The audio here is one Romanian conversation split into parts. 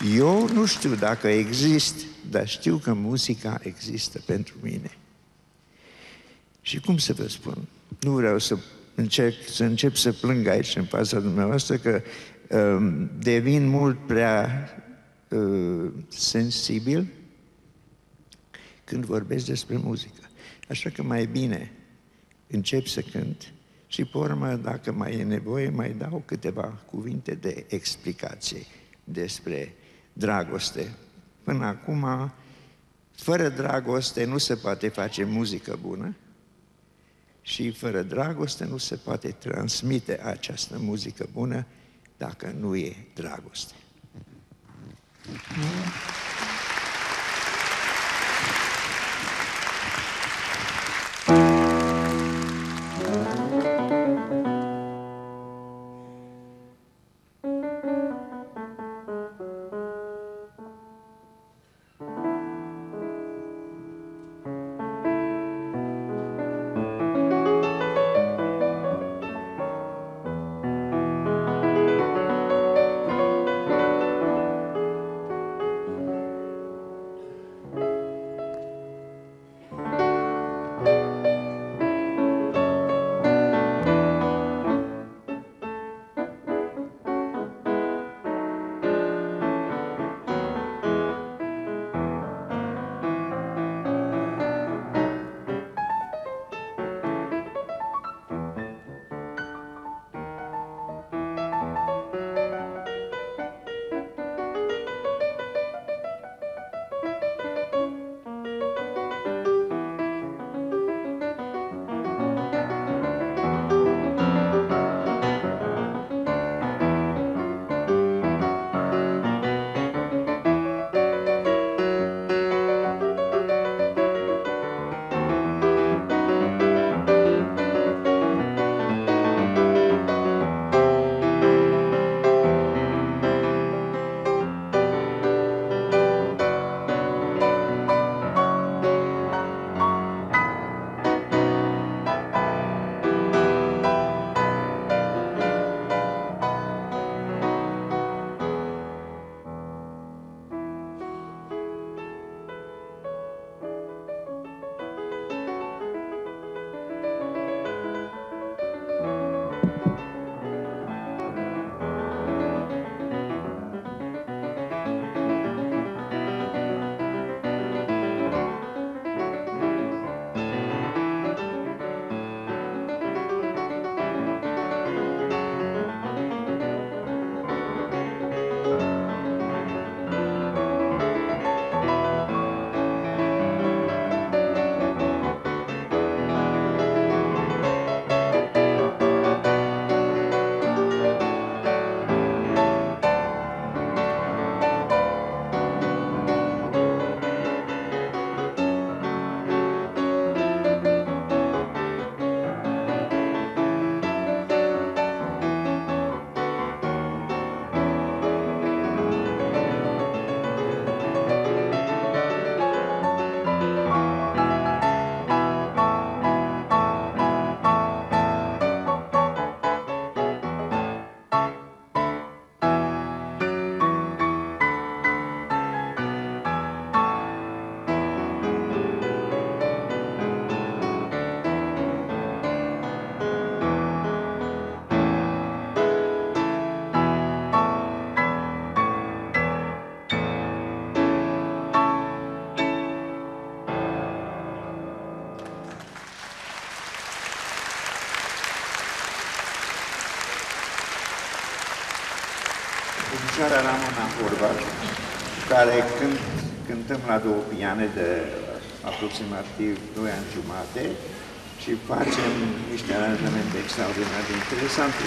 Eu nu știu dacă exist, dar știu că muzica există pentru mine. Și cum să vă spun? Nu vreau să încep să plâng aici în fața dumneavoastră, că devin mult prea sensibil când vorbesc despre muzică. Așa că mai bine încep să cânt și, pe urmă, dacă mai e nevoie, mai dau câteva cuvinte de explicație despre dragoste. Până acum, fără dragoste nu se poate face muzică bună și fără dragoste nu se poate transmite această muzică bună dacă nu e dragoste. Domnișoara Ramona Horvat, care cântăm la două piane de aproximativ 2 ani jumate și facem niște aranjamente extraordinar de interesante.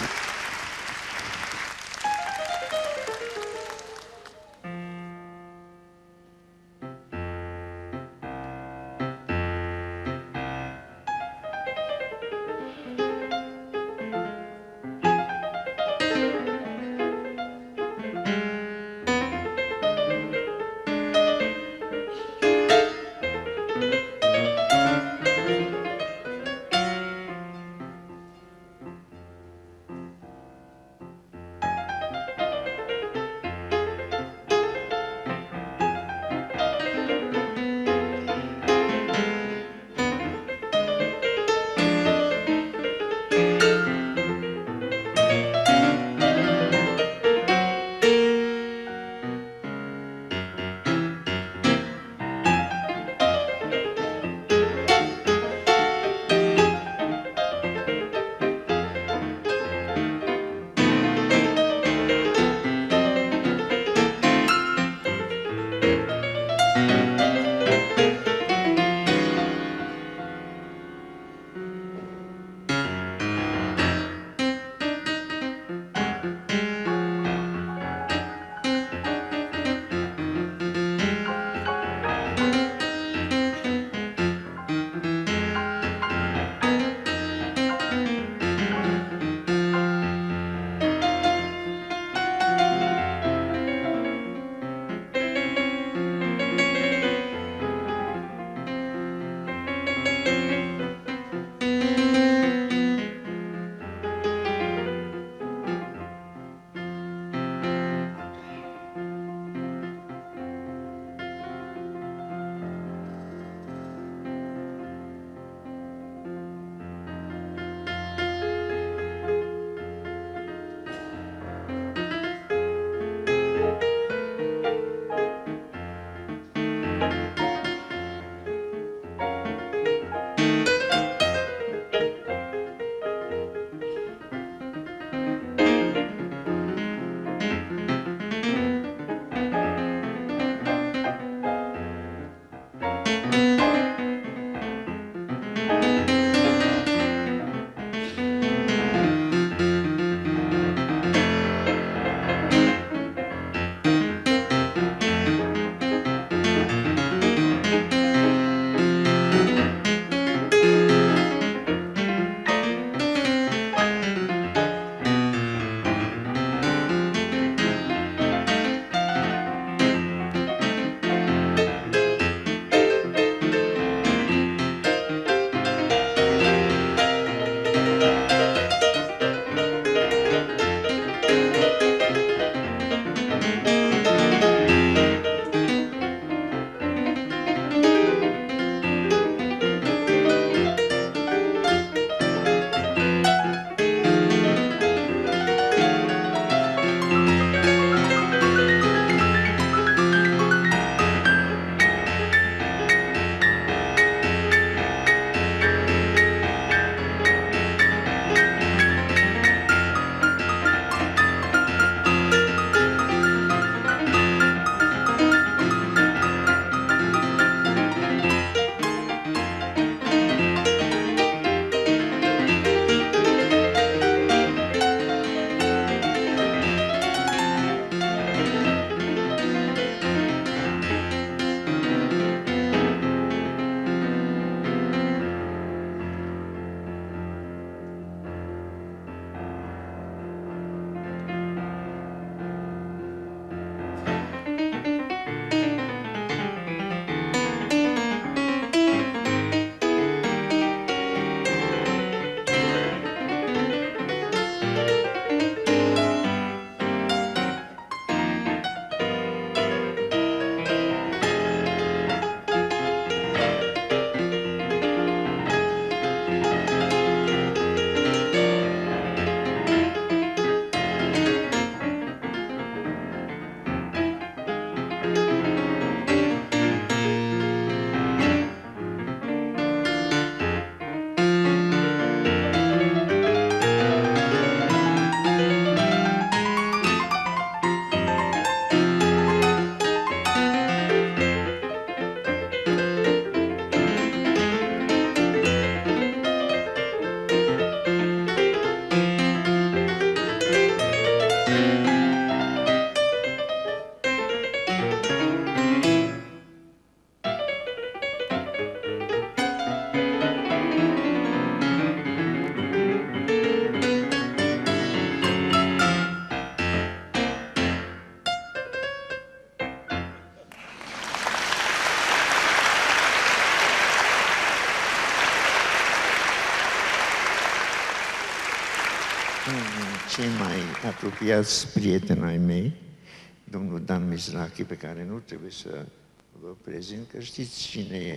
Cei mai apropiați prieteni ai mei, domnul Dan Mizrachi, pe care nu trebuie să vă prezint, că știți cine e.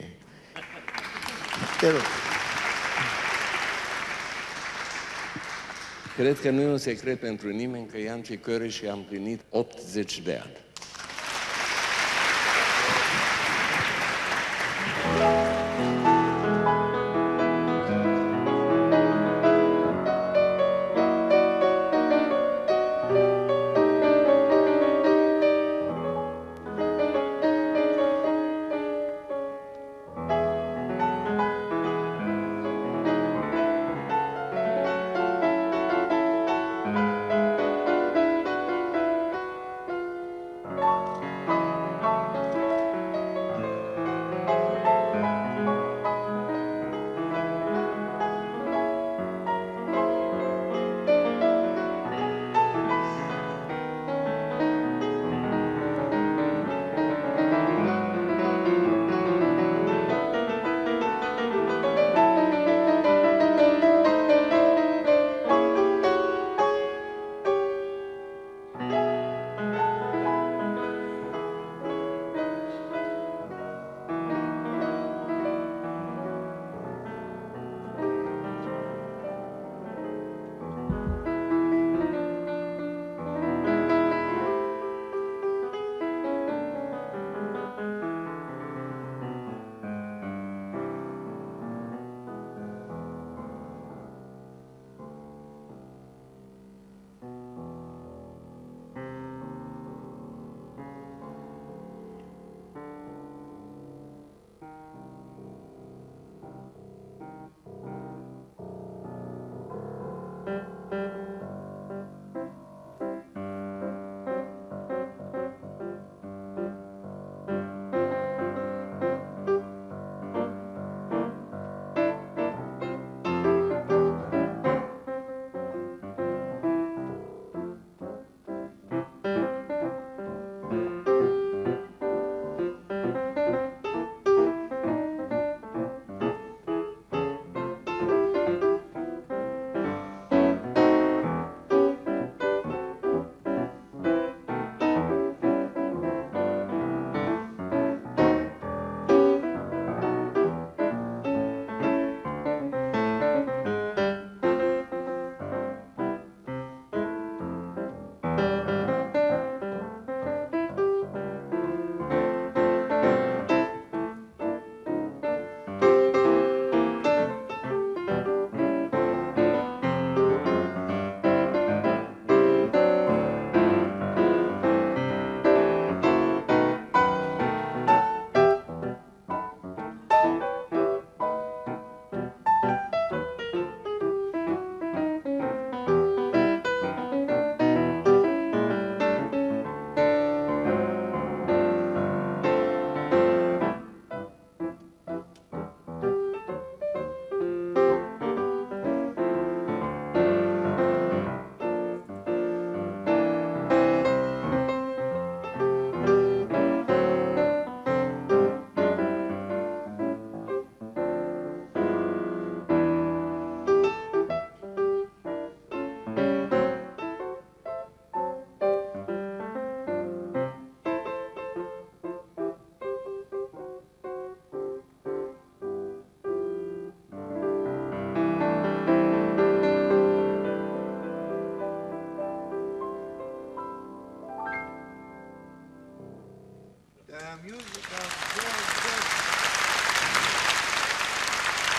Te rog. Cred că nu e un secret pentru nimeni că i-am Cicoare și am plinit 80 de ani.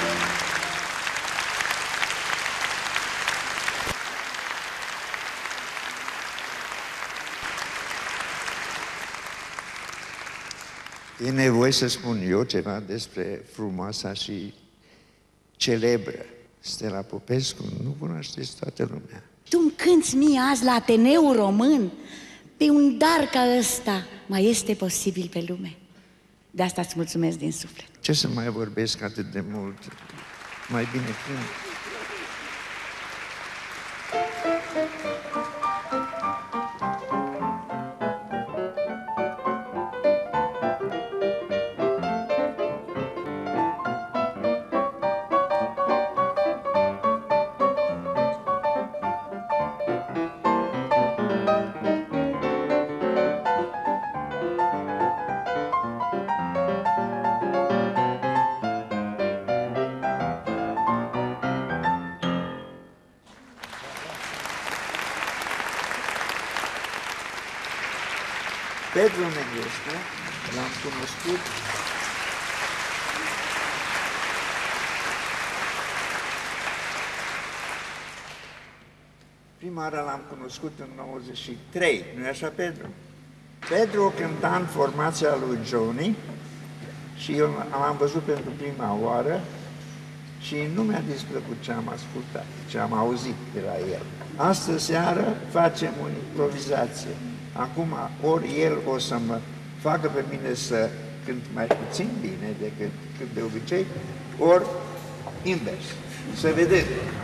E nevoie să spun eu ceva despre frumoasa și celebră Stella Popescu. Nu cunoașteți toată lumea. Tu îmi cânti mie azi la Ateneul Român, pe un dar ca ăsta, mai este posibil pe lume. De asta îți mulțumesc din suflet. Ce să mai vorbesc atât de mult? Mai bine când. Pedro Mengescu l-am cunoscut prima oară l-am cunoscut în 93, nu-i așa, Pedro? Pedro cânta în formația lui Johnny și eu l-am văzut pentru prima oară și nu mi-a displăcut ce am ascultat, ce am auzit de la el. Astă seară facem o improvizație. Acum, ori el o să mă facă pe mine să cânt mai puțin bine decât de obicei, ori invers. Să vedem.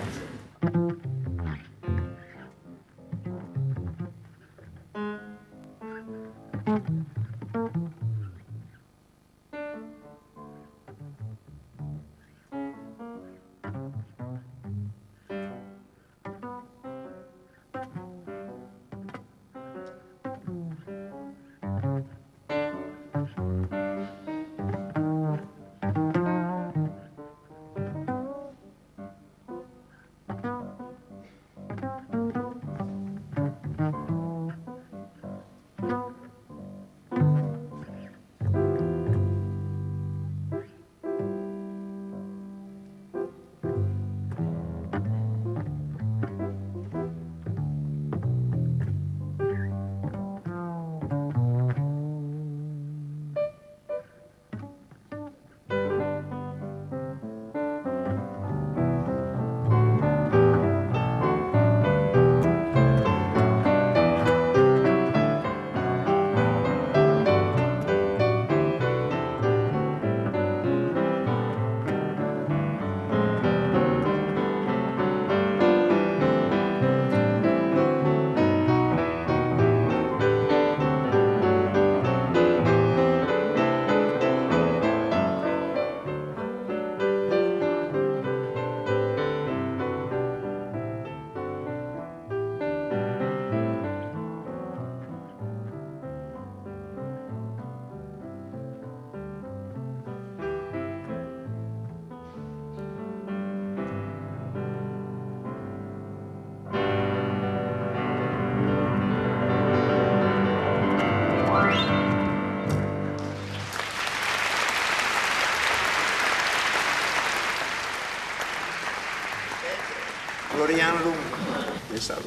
Florian Lung, te salut.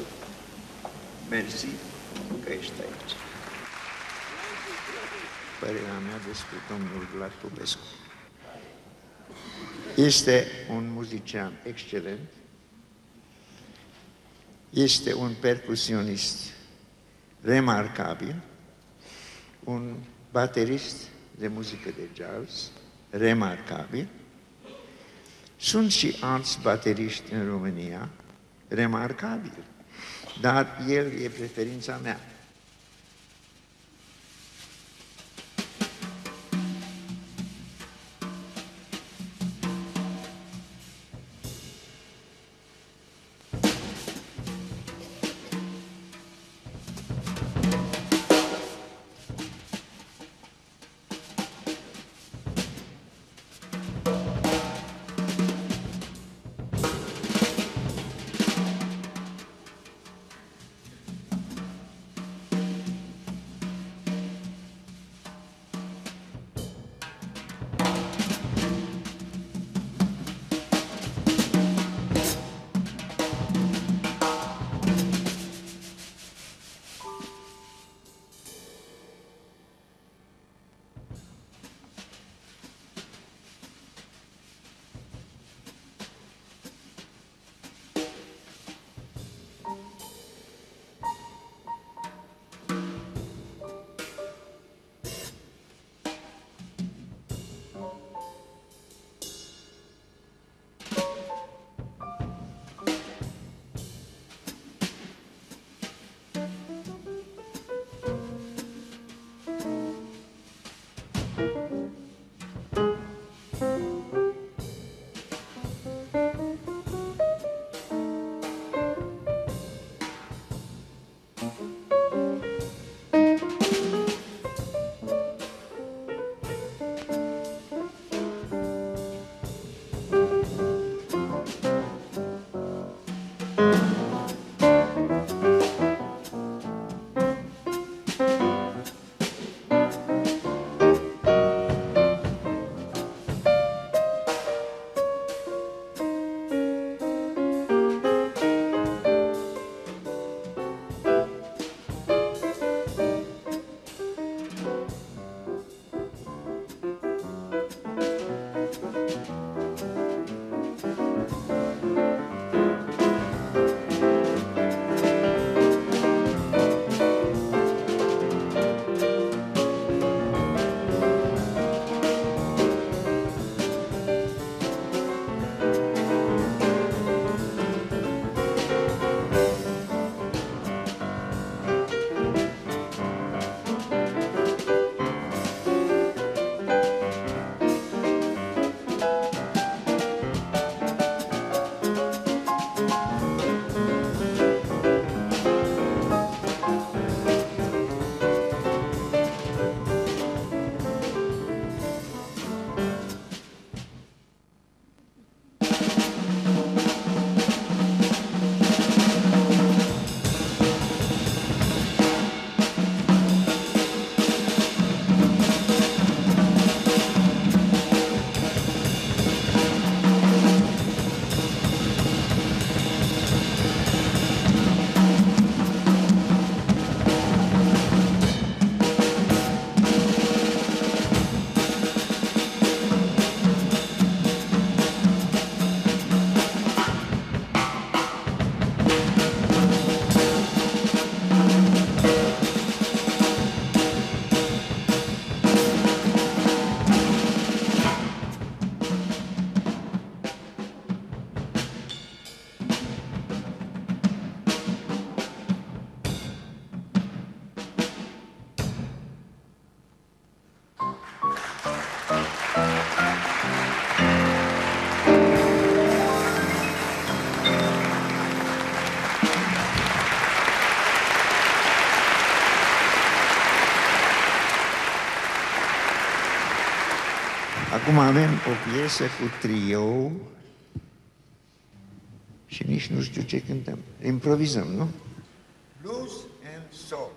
Mersi că ești aici. Părerea mea despre domnul Vlad Popescu. Este un muzician excelent, este un percusionist remarcabil, un baterist de muzică de jazz remarcabil. Sunt și alți bateriști în România remarcabili, dar el e preferința mea. Acum avem o piesă cu trio și nici nu știu ce cântăm. Improvizăm, nu? Blues and soul.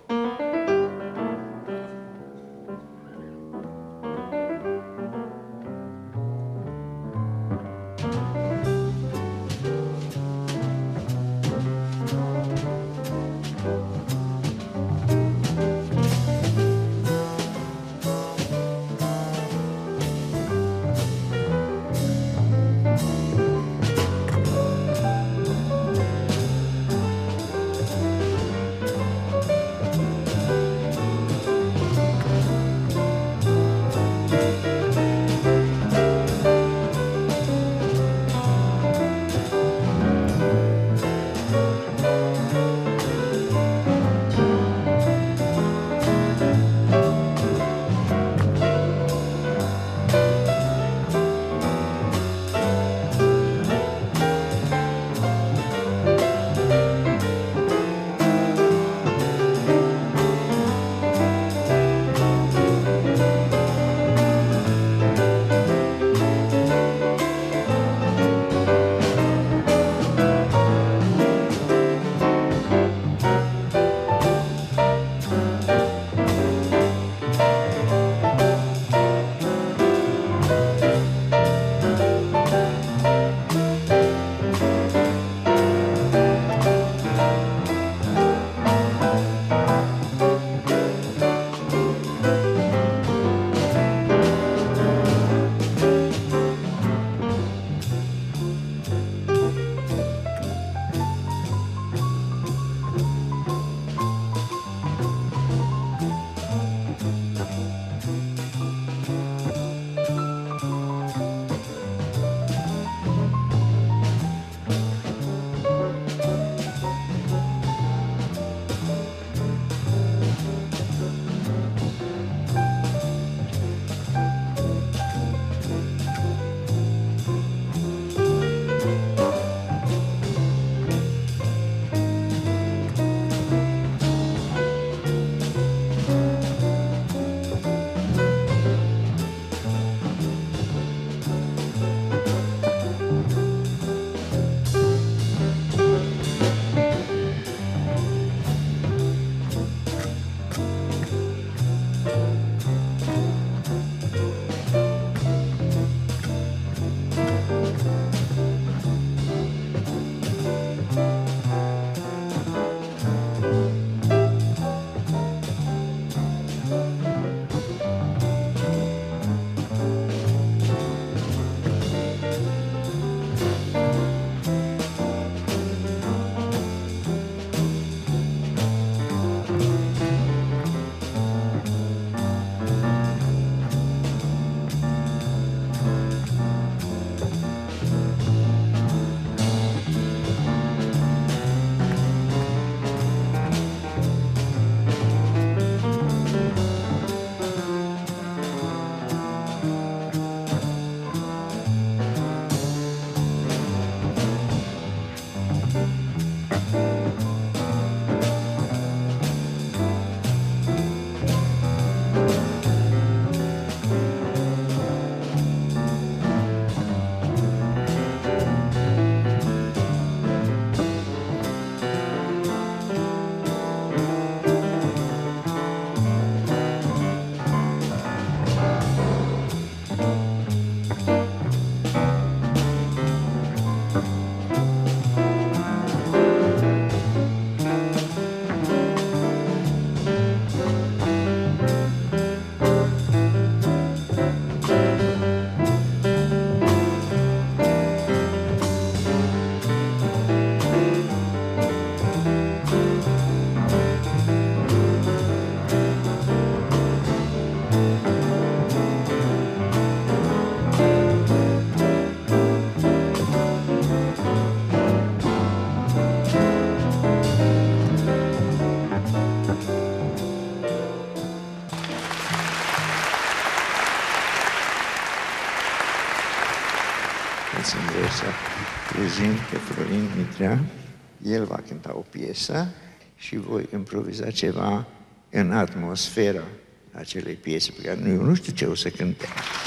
prezint pe Florin Mitrea. El va cânta o piesă și voi improviza ceva în atmosfera acelei piese, pe care eu nu știu ce o să cânte.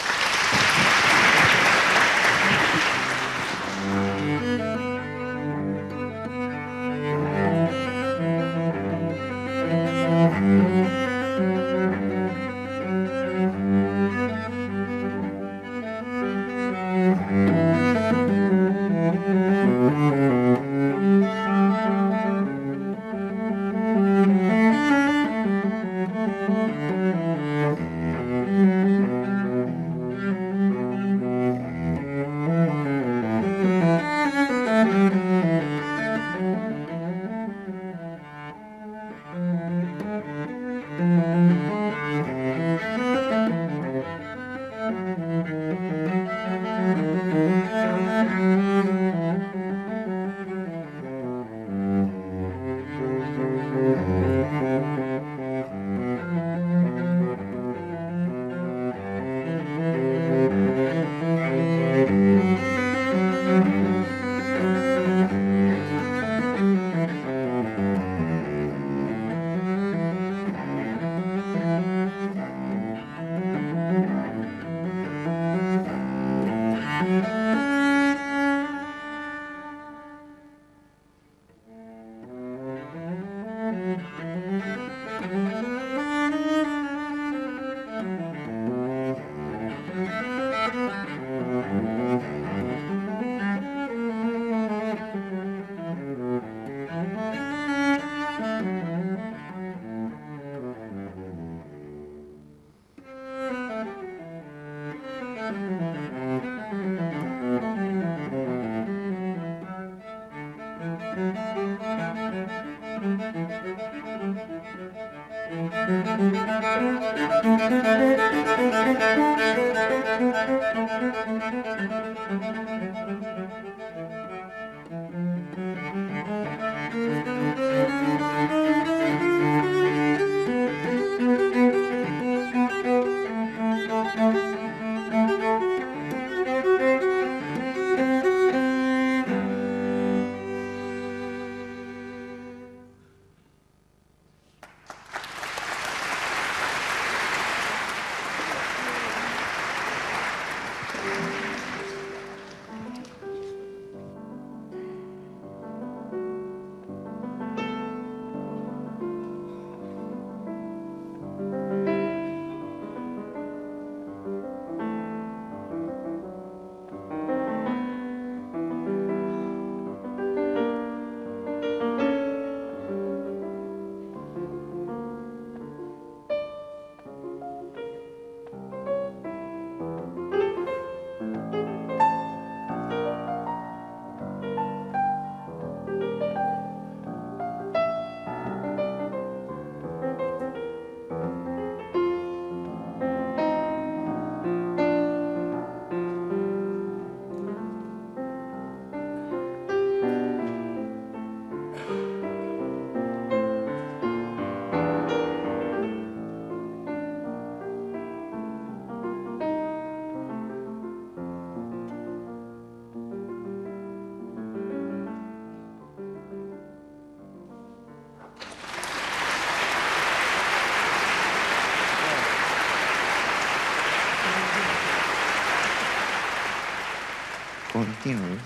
Continui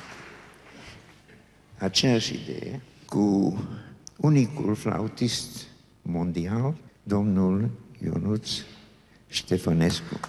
aceeași idee cu unicul flautist mondial, domnul Ionuț Ștefănescu.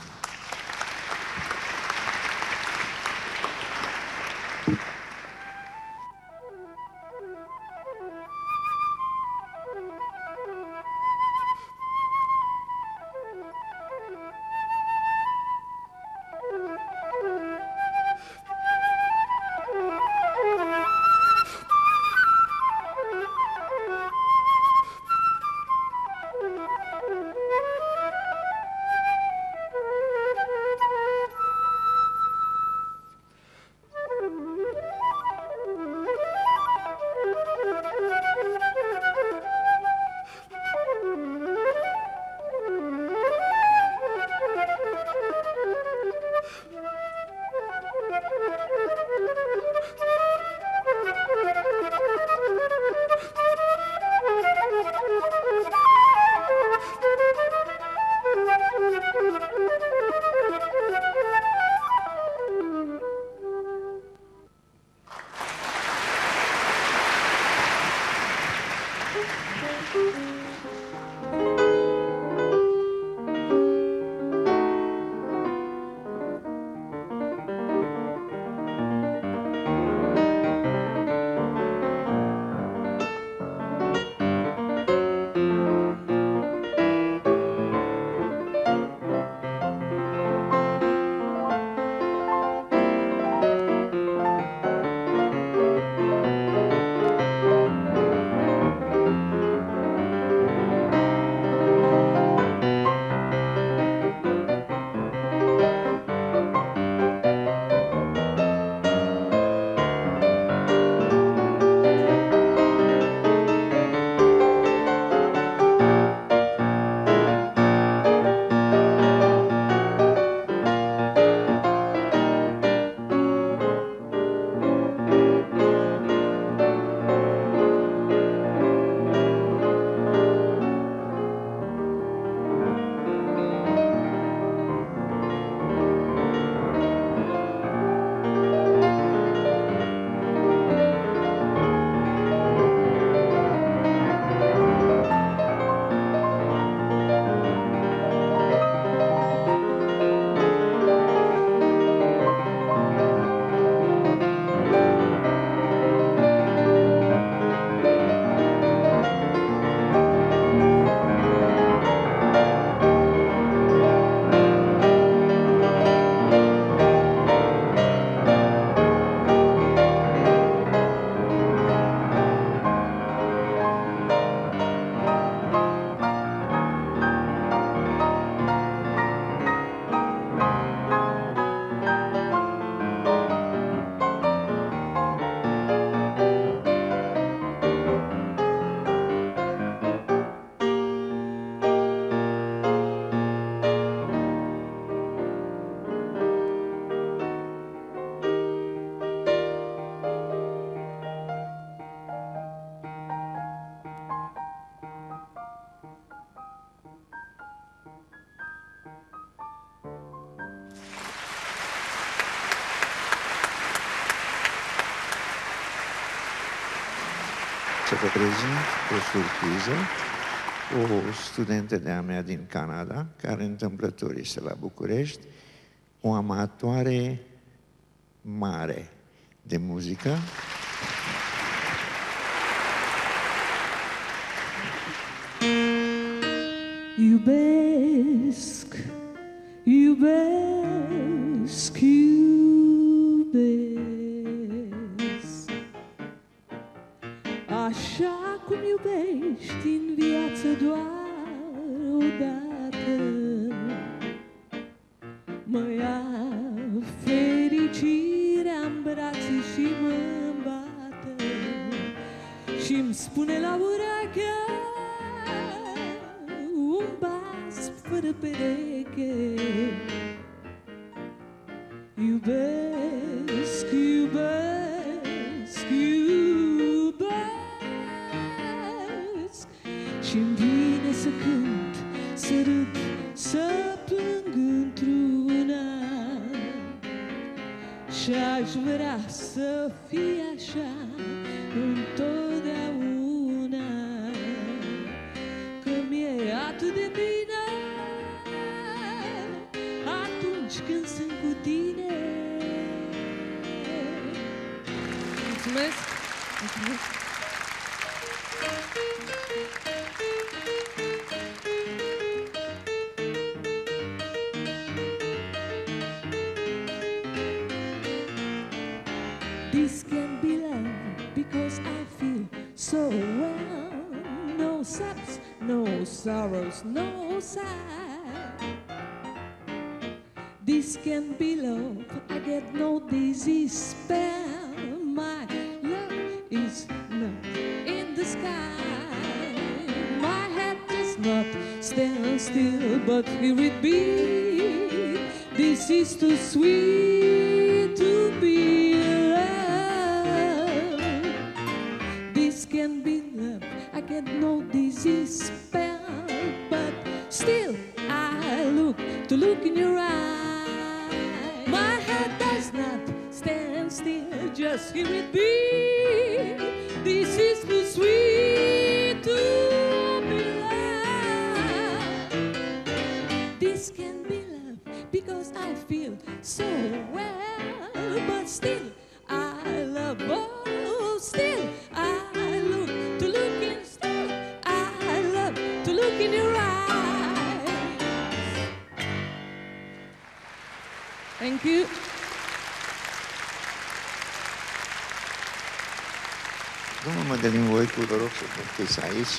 vă prezint o surpriză, o studentă de-a mea din Canada, care întâmplător este la București, o amatoare mare de muzică. Iubesc, iubesc, iubesc, așa cum iubești în viață doar odată. Mă ia fericirea în brațe și mă îmbată și-mi spune la ureche un bas fără pereche. Iubesc, iubesc, iubesc și-mi vine să cânt, să râd, să plâng într-una și-aș vrea să fie așa întotdeauna, că mi-e atât de bine atunci când sunt cu tine. Mulțumesc! Mulțumesc! This can be love because I feel so well. No sadness, no sorrows, no sad. This can be love, I get no disease spell. My love is not in the sky. My head does not stand still, but here it be. This is too sweet to be loved. This can be love, I get no disease spell, but still I look to look in your eyes. My head does not stand still, just hear it be. This is too sweet to be loved. This can be love because I feel so well, but still I love. Oh, still I look to look in. Still I love to look in your eyes. Thank you. Domnul Mădălin Voicu, vă rog să fiți aici.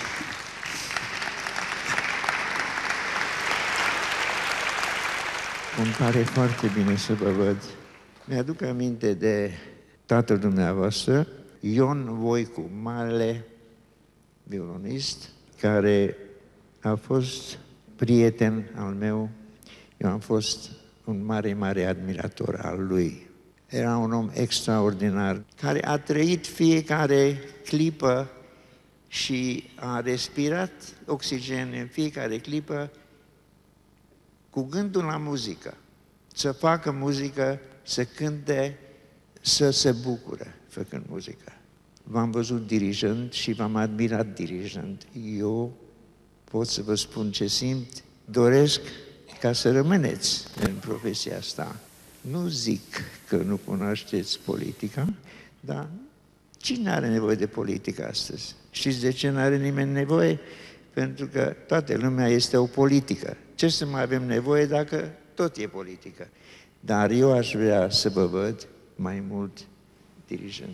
Îmi pare foarte bine să vă văd. Mi-aduc aminte de tatăl dumneavoastră, Ion Voicu, marele violonist, care a fost prieten al meu. Eu am fost un mare, mare admirator al lui. Era un om extraordinar, care a trăit fiecare clipă și a respirat oxigen în fiecare clipă cu gândul la muzică. Să facă muzică, să cânte, să se bucure făcând muzică. V-am văzut dirijând și v-am admirat dirijând. Eu pot să vă spun ce simt. Doresc ca să rămâneți în profesia asta. Nu zic că nu cunoașteți politica, dar cine are nevoie de politică astăzi? Știți de ce nu are nimeni nevoie? Pentru că toată lumea este o politică. Ce să mai avem nevoie dacă tot e politică? Dar eu aș vrea să vă văd mai mult dirijând.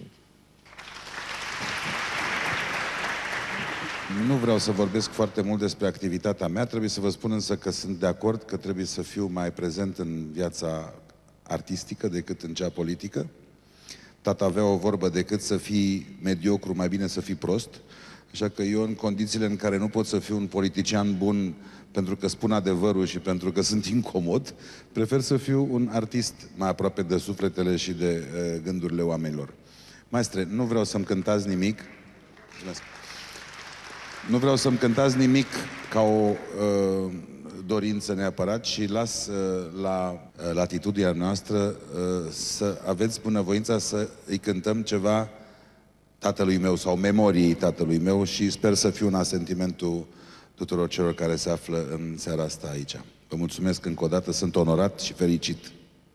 Nu vreau să vorbesc foarte mult despre activitatea mea, trebuie să vă spun însă că sunt de acord că trebuie să fiu mai prezent în viața artistică decât în cea politică. Tata avea o vorbă, decât să fii mediocru, mai bine să fii prost. Așa că eu, în condițiile în care nu pot să fiu un politician bun pentru că spun adevărul și pentru că sunt incomod, prefer să fiu un artist mai aproape de sufletele și de gândurile oamenilor. Maestre, nu vreau să-mi cântați nimic. Mulțumesc. Nu vreau să-mi cântați nimic ca o dorință neapărat și las la latitudinea noastră să aveți bunăvoința să îi cântăm ceva tatălui meu sau memoriei tatălui meu și sper să fiu în asentimentul tuturor celor care se află în seara asta aici. Vă mulțumesc încă o dată, sunt onorat și fericit.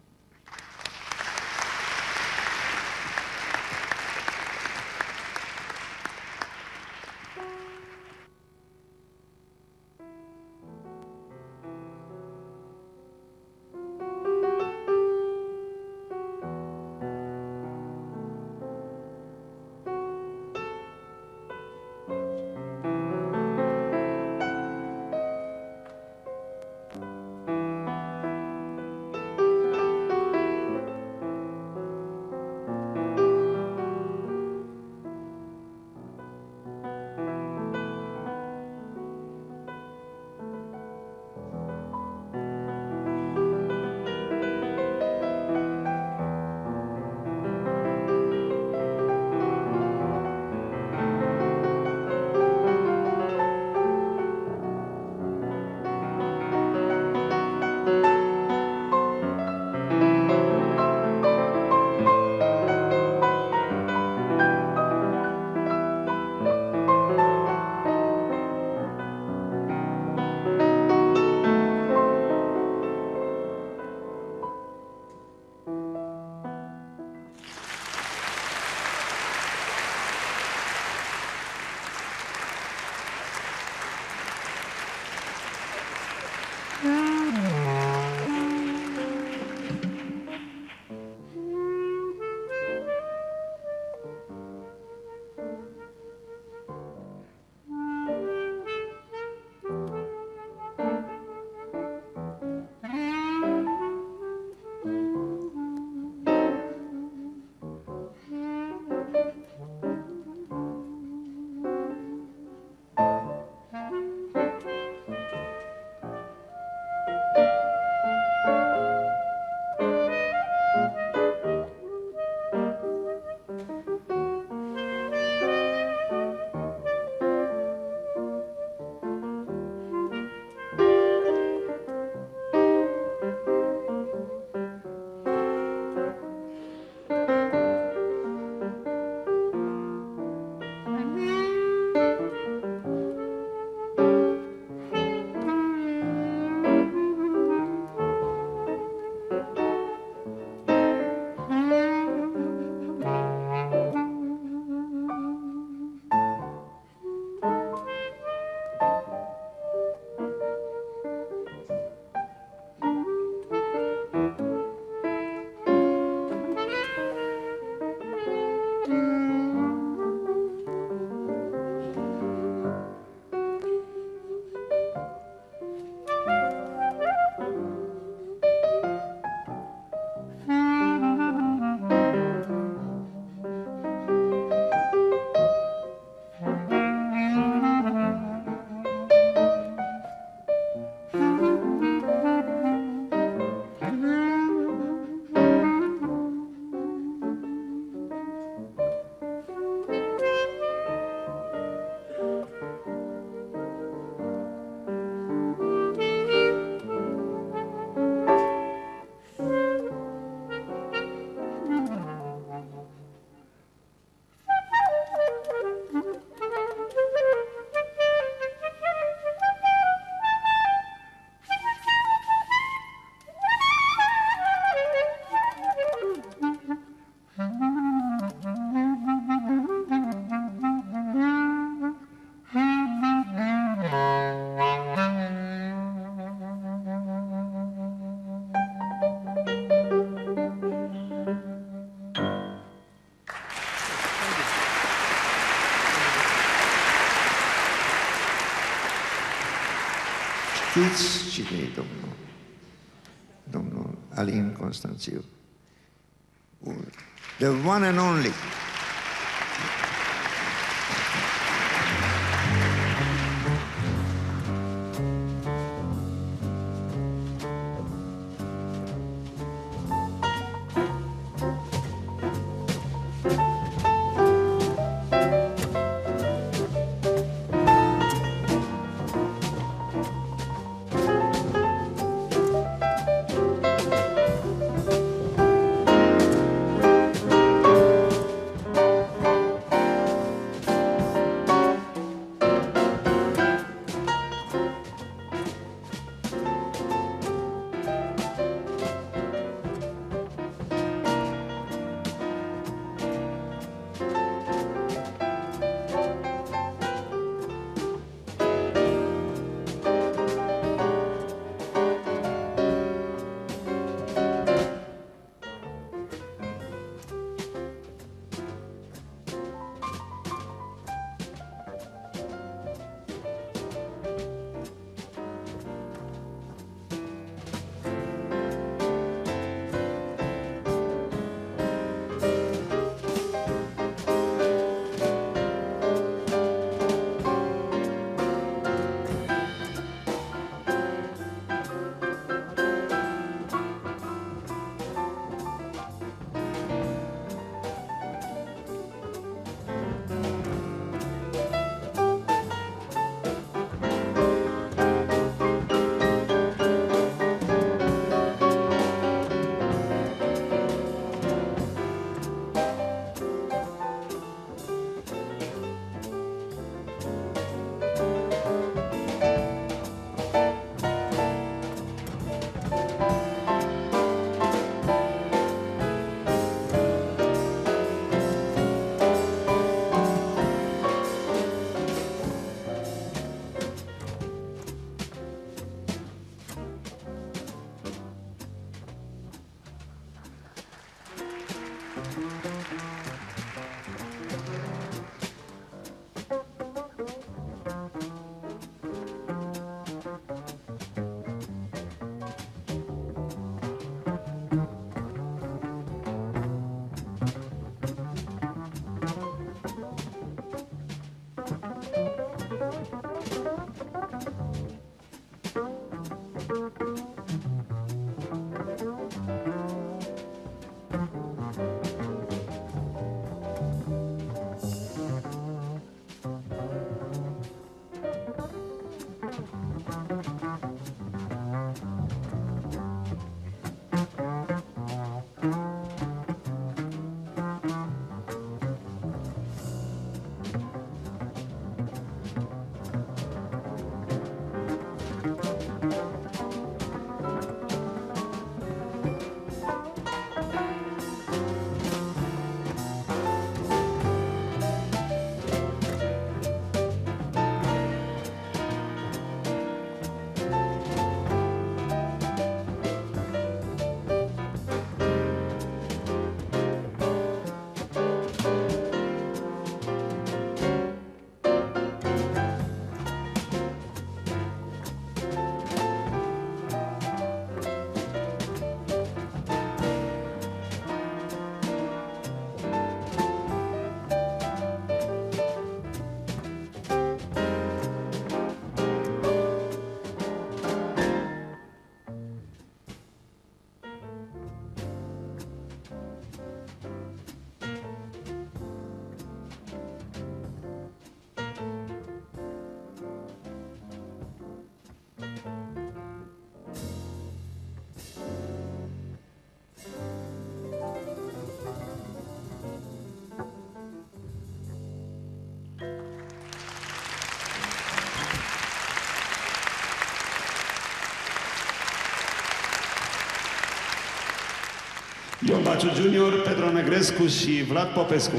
Știți cine e domnul? Domnul Alin Constanțiu. The one and only. Paciu Junior, Petru Negrescu și Vlad Popescu.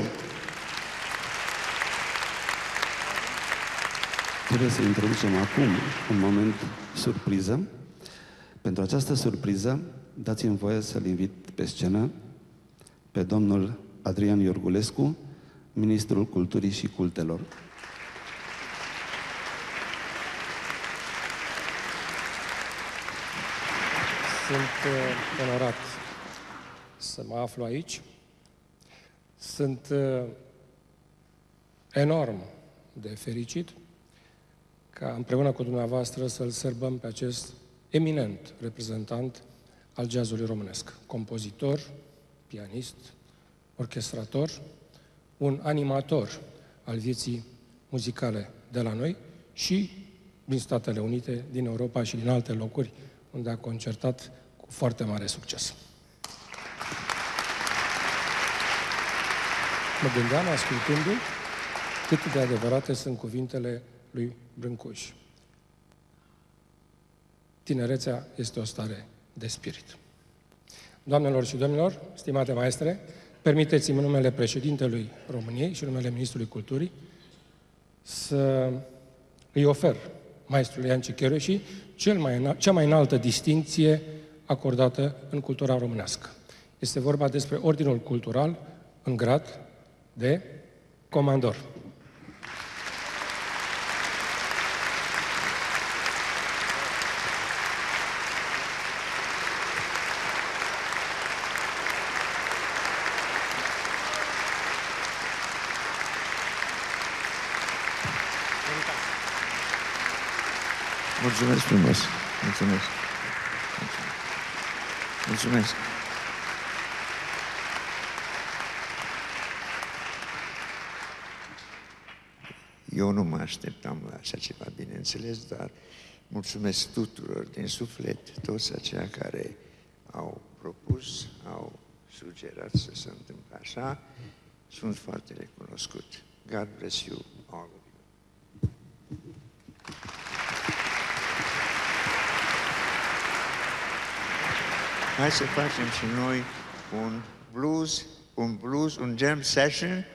Trebuie să introducem acum un moment surpriză. Pentru această surpriză, dați-mi voie să-l invit pe scenă pe domnul Adrian Iorgulescu, Ministrul Culturii și Cultelor. Sunt onorat să mă aflu aici. Sunt enorm de fericit ca împreună cu dumneavoastră să-l sărbăm pe acest eminent reprezentant al jazzului românesc. Compozitor, pianist, orchestrator, un animator al vieții muzicale de la noi și din Statele Unite, din Europa și din alte locuri unde a concertat cu foarte mare succes. Mă gândeam, ascultându-l, cât de adevărate sunt cuvintele lui Brâncuș. Tinerețea este o stare de spirit. Doamnelor și domnilor, stimate maestre, permiteți-mi în numele președintelui României și în numele Ministrului Culturii să îi ofer maestrului Ian Cicheroși cea mai înaltă distincție acordată în cultura românească. Este vorba despre Ordinul Cultural în grad de comandor. Mulțumesc frumos. Mulțumesc. Mulțumesc. Eu nu mă așteptam la așa ceva, bineînțeles, dar mulțumesc tuturor din suflet, toți aceia care au propus, au sugerat să se întâmple așa. Sunt foarte recunoscut. God bless you all. Hai să facem și noi un blues, un jam session